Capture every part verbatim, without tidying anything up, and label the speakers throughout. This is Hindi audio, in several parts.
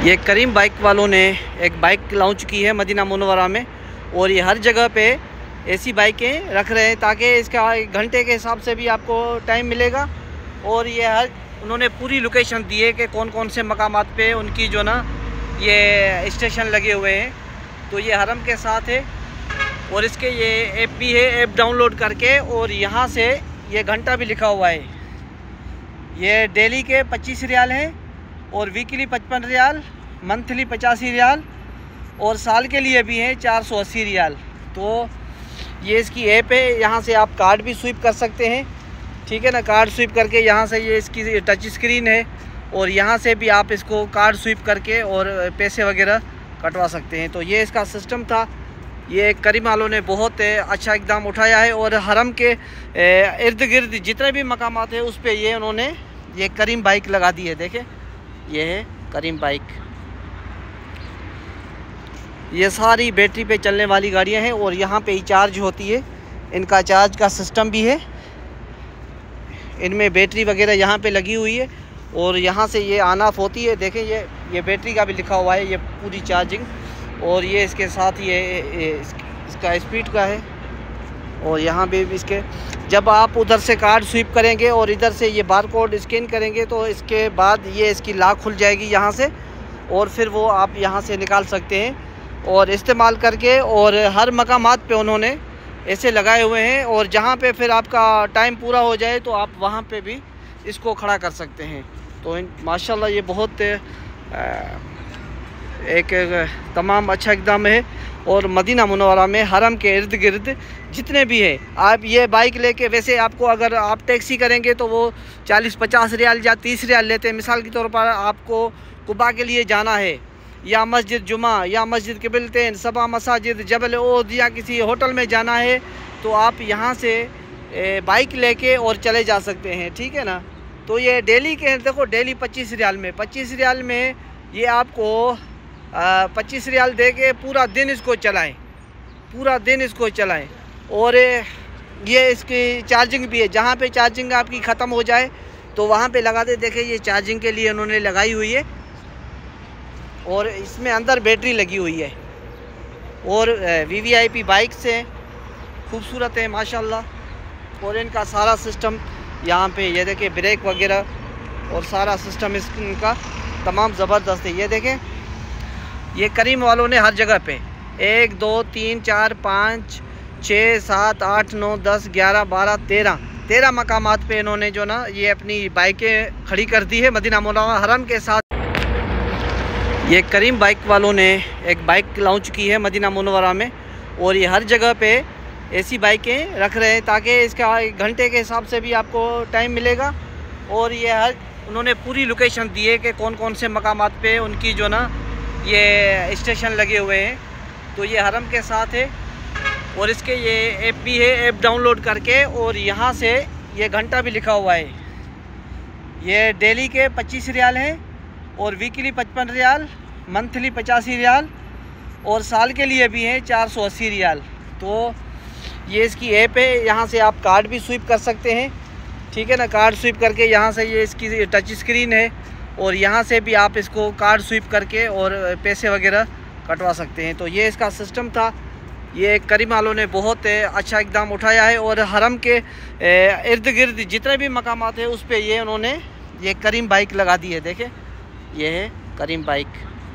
Speaker 1: ये करीम बाइक वालों ने एक बाइक लॉन्च की है मदीना मुनव्वरा में, और ये हर जगह पे ऐसी बाइकें रख रहे हैं ताकि इसका घंटे के हिसाब से भी आपको टाइम मिलेगा। और ये हर उन्होंने पूरी लोकेशन दी है कि कौन कौन से मकामात पे उनकी जो ना ये स्टेशन लगे हुए हैं। तो ये हरम के साथ है, और इसके ये ऐप भी है, ऐप डाउनलोड करके, और यहाँ से ये घंटा भी लिखा हुआ है। ये डेली के पच्चीस रियाल हैं, और वीकली पचपन रियाल, मंथली पचासी रियाल, और साल के लिए भी हैं चार सौ अस्सी रियाल। तो ये इसकी ऐप है, यहाँ से आप कार्ड भी स्विप कर सकते हैं, ठीक है ना। कार्ड स्विप करके यहाँ से ये इसकी टच स्क्रीन है, और यहाँ से भी आप इसको कार्ड स्विप करके और पैसे वगैरह कटवा सकते हैं। तो ये इसका सिस्टम था। ये करीम वालों ने बहुत अच्छा इकदाम उठाया है, और हरम के इर्द गिर्द जितने भी मकामात हैं उस पर ये उन्होंने ये करीम बाइक लगा दी है। देखें, ये है करीम बाइक। ये सारी बैटरी पे चलने वाली गाड़ियां हैं, और यहाँ पे ही चार्ज होती है। इनका चार्ज का सिस्टम भी है, इनमें बैटरी वगैरह यहाँ पे लगी हुई है, और यहाँ से ये ऑन ऑफ होती है। देखें, ये ये बैटरी का भी लिखा हुआ है, ये पूरी चार्जिंग, और ये इसके साथ ये, ये इसका स्पीड का है। और यहाँ पे भी इसके जब आप उधर से कार्ड स्विप करेंगे और इधर से ये बार कोड स्कैन करेंगे तो इसके बाद ये इसकी लॉक खुल जाएगी यहाँ से, और फिर वो आप यहाँ से निकाल सकते हैं और इस्तेमाल करके। और हर मकामात पे उन्होंने ऐसे लगाए हुए हैं, और जहाँ पे फिर आपका टाइम पूरा हो जाए तो आप वहाँ पे भी इसको खड़ा कर सकते हैं। तो माशाल्लाह ये बहुत एक, एक तमाम अच्छा इक़दाम है। और मदीना मुनव्वरा में हरम के इर्द गिर्द जितने भी है, आप ये बाइक लेके, वैसे आपको अगर आप टैक्सी करेंगे तो वो चालीस पचास रियाल या तीस रियाल लेते हैं। मिसाल के तौर पर आपको कुबा के लिए जाना है, या मस्जिद जुमा, या मस्जिद किबलतैन, सबा मसाजिद, जबल ओद, या किसी होटल में जाना है, तो आप यहाँ से बाइक लेके और चले जा सकते हैं, ठीक है ना। तो ये डेली के देखो, डेली पच्चीस रियाल में पच्चीस रियाल में ये आपको पच्चीस रियाल दे के पूरा दिन इसको चलाएं, पूरा दिन इसको चलाएं। और ये इसकी चार्जिंग भी है, जहाँ पे चार्जिंग आपकी ख़त्म हो जाए तो वहाँ पे लगा दे। देखिए, ये चार्जिंग के लिए उन्होंने लगाई हुई है, और इसमें अंदर बैटरी लगी हुई है। और V V I P bikes हैं, खूबसूरत है माशाल्लाह। और इनका सारा सिस्टम यहाँ पे ये देखें, ब्रेक वगैरह और सारा सिस्टम इनका तमाम ज़बरदस्त है। ये देखें, ये करीम वालों ने हर जगह पे एक दो तीन चार पाँच छः सात आठ नौ दस ग्यारह बारह तेरह तेरह मकामात पे इन्होंने जो ना ये अपनी बाइकें खड़ी कर दी है मदीना मुनव्वरा हरम के साथ। ये करीम बाइक वालों ने एक बाइक लॉन्च की है मदीना मुनव्वरा में, और ये हर जगह पे ऐसी बाइकें रख रहे हैं ताकि इसका घंटे के हिसाब से भी आपको टाइम मिलेगा। और ये हर उन्होंने पूरी लोकेशन दी है कि कौन कौन से मकामात पे उनकी जो ना ये स्टेशन लगे हुए हैं। तो ये हरम के साथ है, और इसके ये ऐप भी है, ऐप डाउनलोड करके, और यहाँ से ये घंटा भी लिखा हुआ है। ये डेली के पच्चीस रियाल हैं, और वीकली पचपन रियाल, मंथली पचासी रियाल, और साल के लिए भी हैं चार सौ अस्सी रियाल। तो ये इसकी ऐप है, यहाँ से आप कार्ड भी स्विप कर सकते हैं, ठीक है ना। कार्ड स्विप करके यहाँ से ये इसकी टच स्क्रीन है, और यहाँ से भी आप इसको कार्ड स्विप करके और पैसे वगैरह कटवा सकते हैं। तो ये इसका सिस्टम था। ये करीम वालों ने बहुत अच्छा इकदाम उठाया है, और हरम के इर्द गिर्द जितने भी मकामात हैं उस पर ये उन्होंने ये करीम बाइक लगा दी है। देखें, ये है करीम बाइक।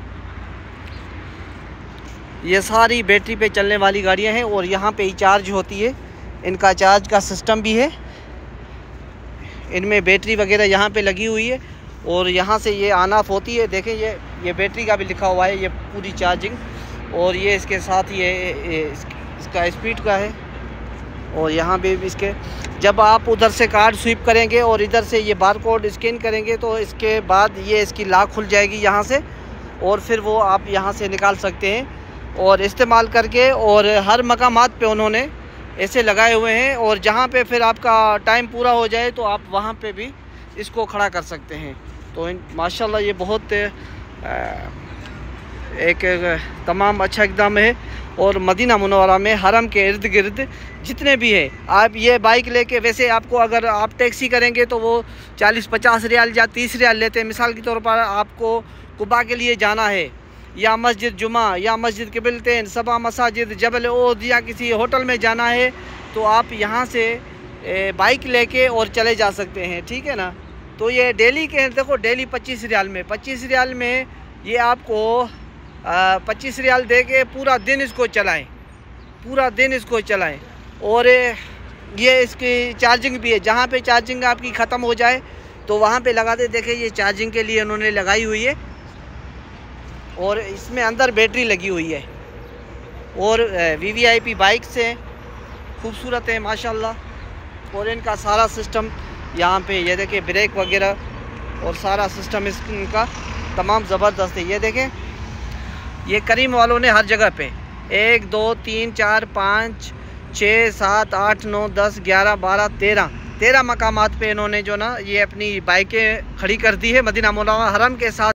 Speaker 1: ये सारी बैटरी पे चलने वाली गाड़ियां हैं, और यहाँ पे ही चार्ज होती है। इनका चार्ज का सिस्टम भी है, इनमें बैटरी वगैरह यहाँ पे लगी हुई है, और यहाँ से ये ऑन ऑफ होती है। देखें, ये ये बैटरी का भी लिखा हुआ है, ये पूरी चार्जिंग, और ये इसके साथ ये, ये इसका स्पीड का है। और यहाँ पे भी इसके जब आप उधर से कार्ड स्विप करेंगे और इधर से ये बार कोड स्कैन करेंगे तो इसके बाद ये इसकी लॉक खुल जाएगी यहाँ से, और फिर वो आप यहाँ से निकाल सकते हैं और इस्तेमाल करके। और हर मकामात पे उन्होंने ऐसे लगाए हुए हैं, और जहाँ पे फिर आपका टाइम पूरा हो जाए तो आप वहाँ पे भी इसको खड़ा कर सकते हैं। तो माशाल्लाह ये बहुत एक, एक तमाम अच्छा इक़दाम है। और मदीना मुनव्वरा में हरम के इर्द गिर्द जितने भी है, आप ये बाइक लेके, वैसे आपको अगर आप टैक्सी करेंगे तो वो चालीस पचास रियाल या तीस रियाल लेते हैं। मिसाल के तौर पर आपको कुबा के लिए जाना है, या मस्जिद जुमा, या मस्जिद किबलतैन, सबा मसाजिद, जबल ओद, या किसी होटल में जाना है तो आप यहाँ से बाइक लेके और चले जा सकते हैं, ठीक है ना। तो ये डेली के देखो, डेली पच्चीस रियाल में पच्चीस रियाल में ये आपको पच्चीस रियाल दे के पूरा दिन इसको चलाएं, पूरा दिन इसको चलाएं। और ये इसकी चार्जिंग भी है, जहाँ पे चार्जिंग आपकी ख़त्म हो जाए तो वहाँ पे लगा दे। देखिए ये चार्जिंग के लिए उन्होंने लगाई हुई है, और इसमें अंदर बैटरी लगी हुई है। और V V I P bike से खूबसूरत है माशाल्लाह। और इनका सारा सिस्टम यहाँ पे ये देखें, ब्रेक वगैरह और सारा सिस्टम इनका तमाम ज़बरदस्त है। ये देखें, ये करीम वालों ने हर जगह पे एक दो तीन चार पाँच छः सात आठ नौ दस ग्यारह बारह तेरह तेरह मकामात पे इन्होंने जो ना ये अपनी बाइकें खड़ी कर दी है मदीना मुनव्वरा हरम के साथ।